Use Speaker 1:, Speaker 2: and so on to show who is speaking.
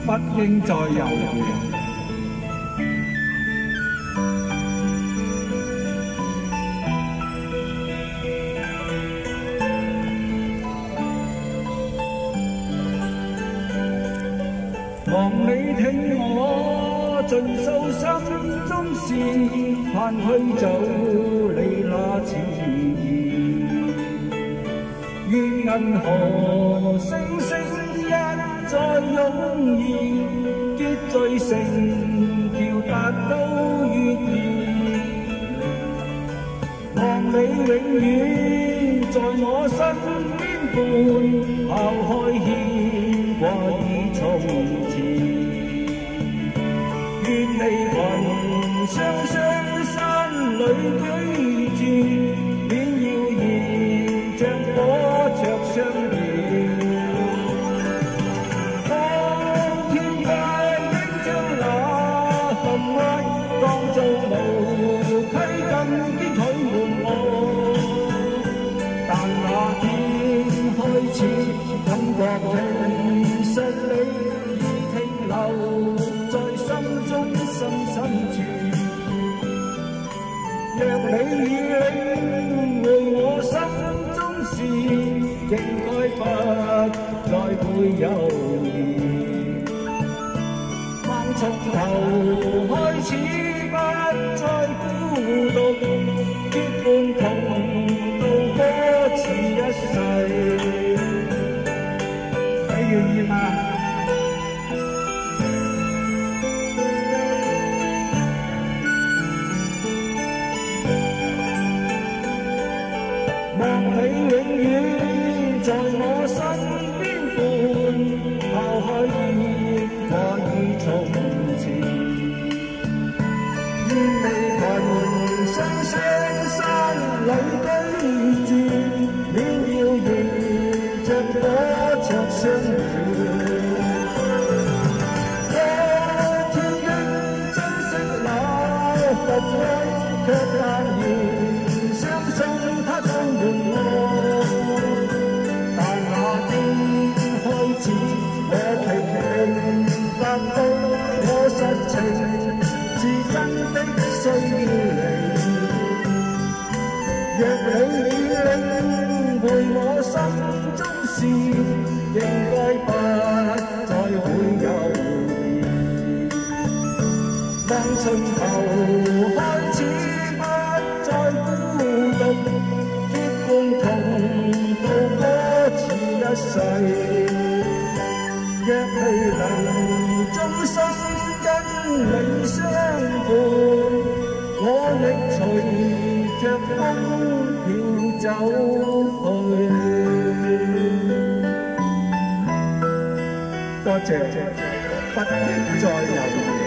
Speaker 1: 不應再猶豫。望你聽我盡訴心中事，盼去走你那情意。願銀河星星一再湧現，結聚成橋達到月兒。望你永遠在我身邊伴，拋開牽掛已從前。願離群雙雙山裏居住，免謠言像火灼相連。當天界應將那份愛當做無稽更堅拒瞞我，但那天開始感覺其實你已停留在心中深深處。若你已領會我心中事，應該不再會猶豫。盼從頭開始，不再孤獨，結伴同渡過此一世。你願意嗎？望你永遠在我身邊伴，拋開牽掛已從前。願離群雙雙山裏居住，免謠言像火灼相連。多天應珍惜那份愛，卻但願相信它將換我。但那天開始，我才明白到我實情是真的需你。若你已領會我心中事，應該不再會猶豫。望從頭開始，不再孤獨，結伴同渡過此一世。若未能終生跟你相伴，我亦隨着風飄走去。多謝，不應再猶豫。